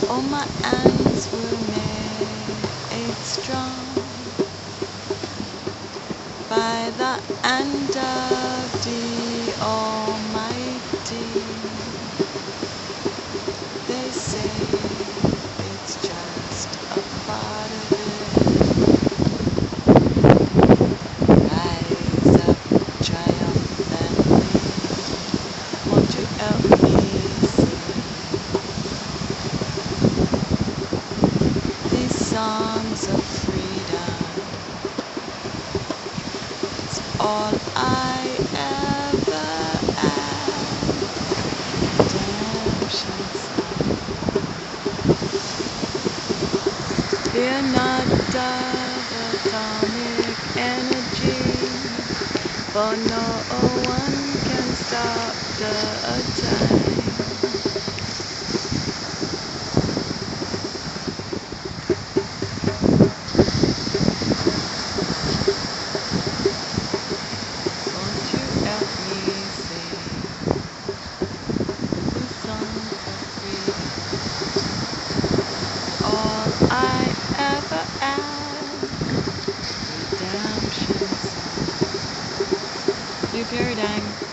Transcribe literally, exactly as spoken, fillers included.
All my hands were made strong by the hand of the Almighty. They say it's just a part of it. Rise up triumphantly. Won't you help me sing these songs of freedom? It's all I ever had. Redemption song. Fear not of atomic energy, for no one can stop the time. Won't you help me sing these songs of freedom? All I ever had. Redemption song. New paradigm.